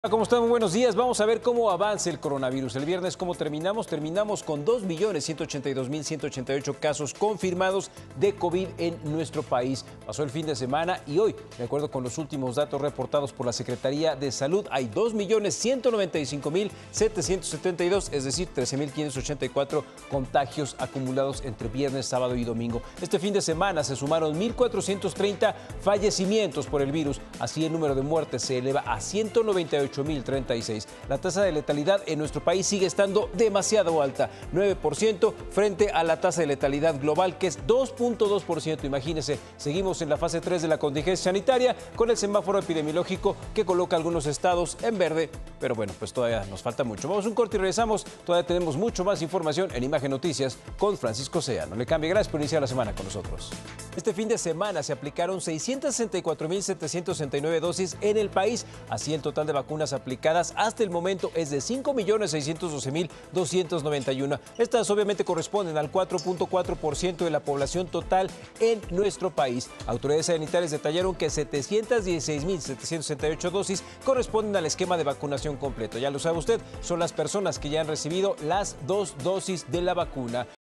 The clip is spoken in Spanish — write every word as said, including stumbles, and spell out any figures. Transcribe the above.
¿Cómo están? Muy buenos días. Vamos a ver cómo avanza el coronavirus. El viernes, ¿cómo terminamos? Terminamos con dos millones ciento ochenta y dos mil ciento ochenta y ocho casos confirmados de COVID en nuestro país. Pasó el fin de semana y hoy, de acuerdo con los últimos datos reportados por la Secretaría de Salud, hay dos millones ciento noventa y cinco mil setecientos setenta y dos, es decir, trece mil quinientos ochenta y cuatro contagios acumulados entre viernes, sábado y domingo. Este fin de semana se sumaron mil cuatrocientos treinta fallecimientos por el virus. Así, el número de muertes se eleva a ciento noventa y ocho mil treinta y seis. La tasa de letalidad en nuestro país sigue estando demasiado alta, nueve por ciento frente a la tasa de letalidad global, que es dos punto dos por ciento. Imagínense, seguimos en la fase tres de la contingencia sanitaria con el semáforo epidemiológico que coloca algunos estados en verde, pero bueno, pues todavía nos falta mucho. Vamos a un corte y regresamos. Todavía tenemos mucho más información en Imagen Noticias con Francisco Sea. No le cambie. Gracias por iniciar la semana con nosotros. Este fin de semana se aplicaron seiscientos sesenta y cuatro mil setecientos sesenta y nueve dosis en el país. Así, el total de vacunas aplicadas hasta el momento es de cinco millones seiscientos doce mil doscientos noventa y uno. Estas obviamente corresponden al cuatro punto cuatro por ciento de la población total en nuestro país. Autoridades sanitarias detallaron que setecientos dieciséis mil setecientos sesenta y ocho dosis corresponden al esquema de vacunación completo. Ya lo sabe usted, son las personas que ya han recibido las dos dosis de la vacuna.